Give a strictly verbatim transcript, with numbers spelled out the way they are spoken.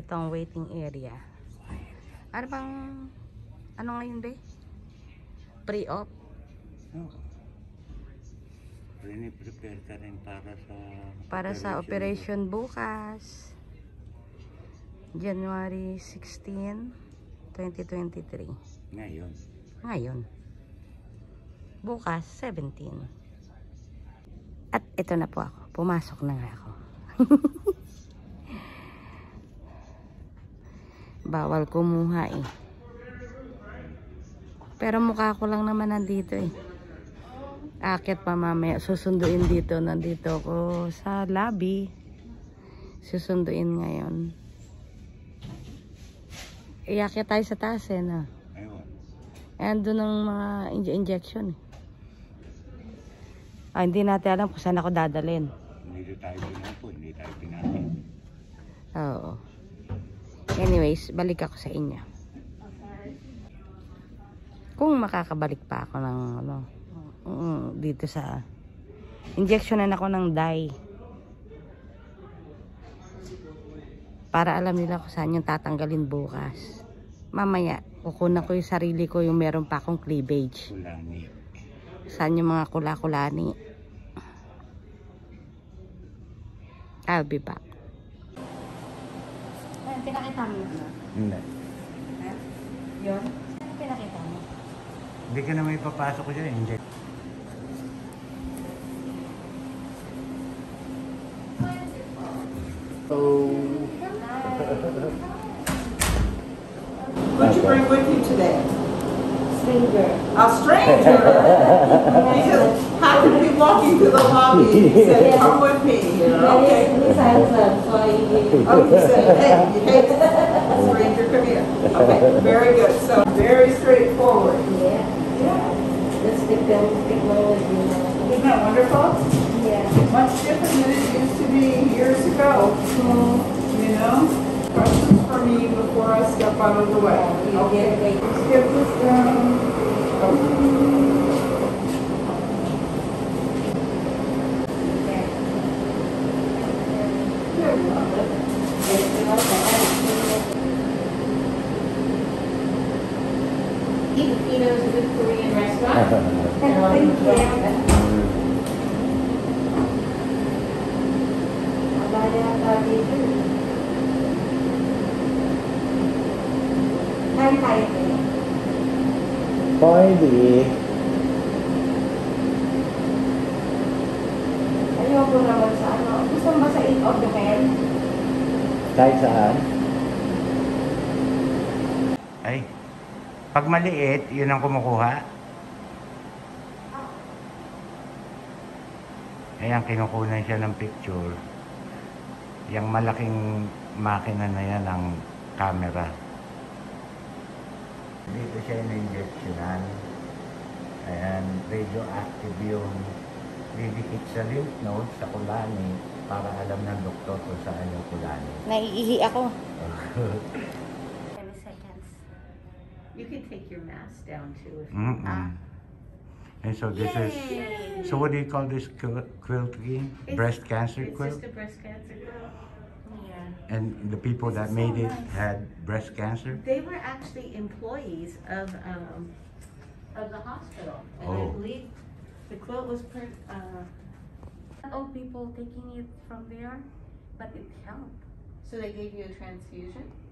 Ito ang waiting area. Ano bang, ano ngayon ba? Pre-op? No. Prepare ka rin para sa Para sa operation bukas. January sixteenth, twenty twenty-three. Ngayon. Ngayon. Bukas, seventeenth. At ito na po ako. Pumasok na nga ako. Bawal kumuha eh. Pero mukha ko lang naman nandito eh. Akit pa mamaya. Susunduin dito. Nandito ako sa lobby. Susunduin ngayon. Iakit tayo sa taas eh na. Ayun. Ayan doon ang mga injection eh. Ah, hindi natin alam kung saan ako dadalhin. Hindi tayo pinapo. Hindi tayo pinapin. Oo. Anyways, balik ako sa inyo. Kung makakabalik pa ako ng ano, um, dito sa injectionan ako ng dye. Para alam nila kung saan yung tatanggalin bukas. Mamaya, kukunan ko yung sarili ko yung meron pa akong cleavage. Kulani. Saan yung mga kula-kulani. I'll be back. Ay, pinakita mo na? Hindi. Ha? Yun? Pinakita mo? Hindi ka na may papasok ko dyan. Inject. Oh. What'd you bring with you today? Stranger. A stranger? Because how could be walking to the lobby and he said, come with me? Okay. Oh, you said, hey, hey, stranger, come here. Okay, very good. So very straightforward. Yeah. Yeah. That's the technology. Isn't that wonderful? Yeah. Much different than it used to be years ago. You know? Questions for me before I step out of the way. Okay. Skip this down. Filipino's a good Korean restaurant. Thank you. Pwede. Ayoko naman sa ano. Gusto mo ba sa eight of the pen? Kahit saan? Ay. Pag maliit, yun ang kumukuha. Ayan, kinukunan siya ng picture. Yung malaking makina na yan ang camera. Dito siya in-injectionan. Ayan, radioactive yung didikit sa lymph node, sa kulani, para alam ng doktor kung saan yung kulani. Naiihi ako. You can take your mask down too if you Mm-mm. ah. And so this Yay! is, so what do you call this quil- quilt again? It's- Breast cancer It's quilt? just a breast cancer quilt. Yeah. And the people This that is so made it nice. had breast cancer? They were actually employees of um of the hospital, and I Oh. believe the quilt was per uh. Old people taking it from there, but it helped. So they gave you a transfusion.